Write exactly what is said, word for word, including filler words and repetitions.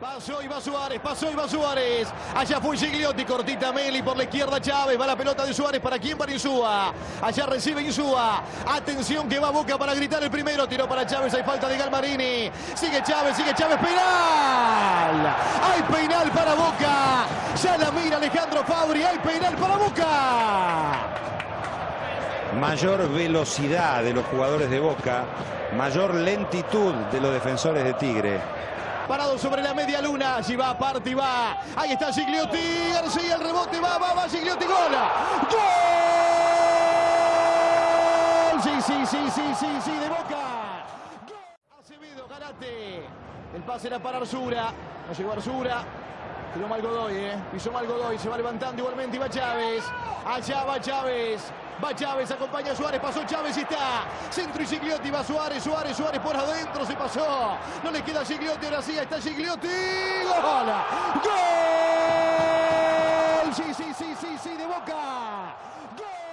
Pasó y va Suárez, pasó y va Suárez. Allá fue Gigliotti, cortita Meli por la izquierda Chávez. Va la pelota de Suárez. ¿Para quién? Para Insúa. Allá recibe Insúa. Atención que va Boca para gritar el primero. Tiró para Chávez. Hay falta de Galmarini. Sigue Chávez, sigue Chávez. ¡Penal! Hay penal para Boca. Ya la mira Alejandro Fabri. Hay penal para Boca. Mayor velocidad de los jugadores de Boca. Mayor lentitud de los defensores de Tigre. Parado sobre la media luna, allí va, parte y va. Ahí está Gigliotti, García, el rebote, va, va, va, Gigliotti, gol. ¡Gol! Sí, sí, sí, sí, sí, sí, de Boca. Acevedo, Garate. El pase era para Arzura. No llegó Arzura. Tiró mal Godoy, eh. Pisó mal Godoy, se va levantando igualmente y va Chávez. Allá va Chávez. Va Chávez, acompaña a Suárez, pasó Chávez y está. Centro y Gigliotti, va Suárez, Suárez, Suárez por adentro, se pasó. No le queda a Gigliotti, ahora sí, está Gigliotti. ¡Gol! ¡Gol! Sí, sí, sí, sí, sí, de Boca. ¡Gol!